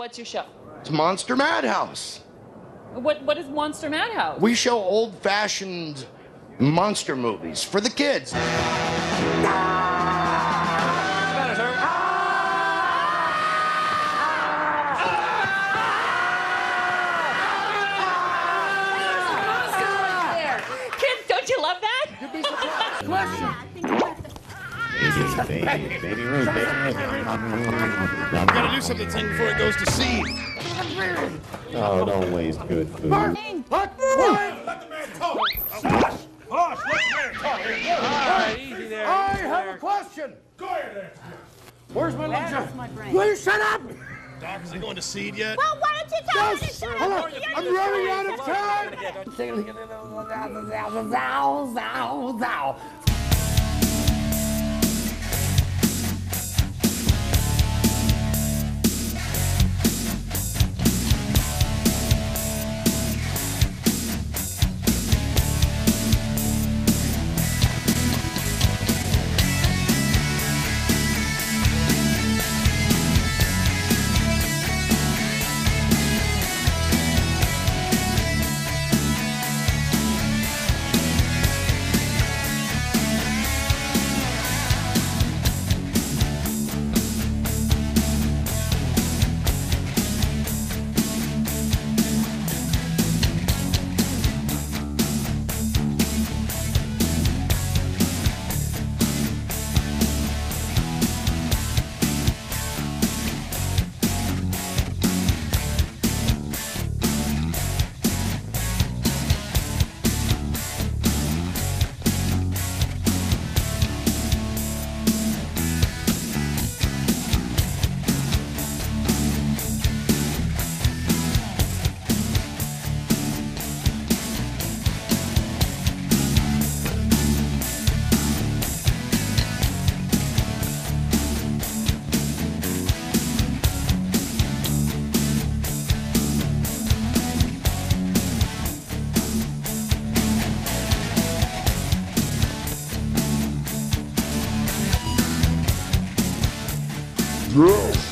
what's your show? It's Monster Madhouse. What is Monster Madhouse? We show old-fashioned monster movies for the kids. Kids, don't you love that? You'd be surprised. Baby Ruth, Gotta do something before it goes to seed. Oh, don't waste good food. Let the man talk. Hush, let the man talk. Easy there. I have a question. Go ahead. Where's my lunch? Will you shut up? Doc, is it going to seed yet? Well, why don't you tell me to shut Hold up? on, I'm running out of time. Yes.